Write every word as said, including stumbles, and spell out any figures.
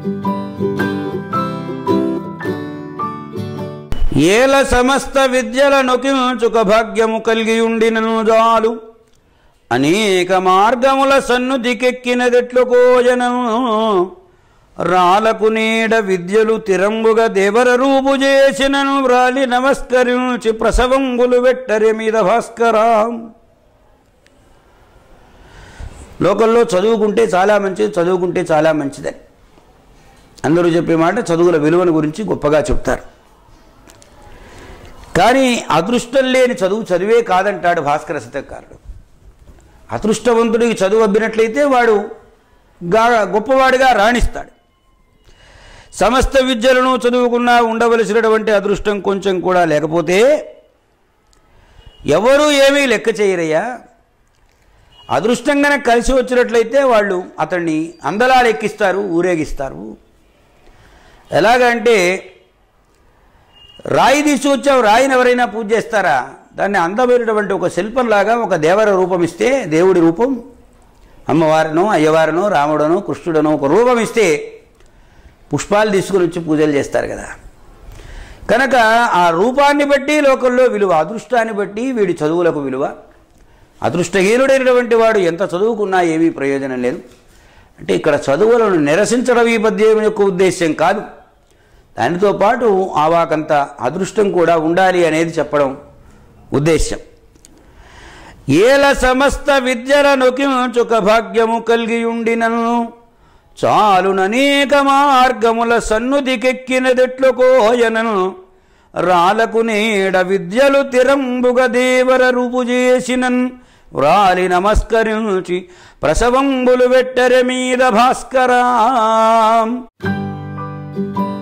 ఏల సమస్త విద్యల నొకించుక భాగ్యము కలిగియుండినను జాలు అనేక మార్గముల సన్నుదికెక్కినదెట్లు కోజనము రాలకు నీడ విద్యలు తిరంబుగా దేవర రూపు చేసినను వ్రాలి నమస్కరించి ప్రసవంబులు వెట్టరి మీద భాస్కరాం. లోకల్లో చదువుకుంటే చాలా మంచిది, చదువుకుంటే చాలా మంచిదని అందరూ చెప్పే మాట చదువుల విలువల గురించి గొప్పగా చెప్తారు. కానీ అదృష్టం లేని చదువు చదివే కాదంటాడు భాస్కర శతకారుడు. అదృష్టవంతుడికి చదువు అబ్బినట్లయితే వాడు గా గొప్పవాడిగా రాణిస్తాడు. సమస్త విద్యలను చదువుకున్నా ఉండవలసినటువంటి అదృష్టం కొంచెం కూడా లేకపోతే ఎవరూ ఏమీ లెక్క చేయరయ్యా. అదృష్టం కనుక కలిసి వచ్చినట్లయితే వాళ్ళు అతన్ని అందలాలు ఎక్కిస్తారు, ఊరేగిస్తారు. ఎలాగంటే రాయి తీసుకొచ్చావు, రాయిని ఎవరైనా పూజ చేస్తారా? దాన్ని అందమైనటువంటి ఒక శిల్పంలాగా ఒక దేవర రూపం ఇస్తే, దేవుడి రూపం, అమ్మవారినో అయ్యవారినో రాముడనో కృష్ణుడనో ఒక రూపం ఇస్తే పుష్పాలు తీసుకుని వచ్చి పూజలు చేస్తారు కదా. కనుక ఆ రూపాన్ని బట్టి లోకంలో విలువ, అదృష్టాన్ని బట్టి వీడి చదువులకు విలువ. అదృష్టహీనుడైనటువంటి వాడు ఎంత చదువుకున్నా ఏమీ ప్రయోజనం లేదు. అంటే ఇక్కడ చదువులను నిరసించడం ఈ పద్యం యొక్క ఉద్దేశ్యం కాదు. దానితో పాటు ఆవాకంత అదృష్టం కూడా ఉండాలి అనేది చెప్పడం ఉద్దేశ్యం. ఏల సమస్త విద్యల నొకించుక భాగ్యము కలిగియుండినను చాలుననేక మార్గముల సన్నుదికెక్కినదెట్లు కోయనను రాలకు నీడ విద్యలు తిరంబుగ దేవర రూపు చేసినన్ వ్రాలి నమస్కరించి ప్రసవంబులు వెట్టరె మీద భాస్కరాం.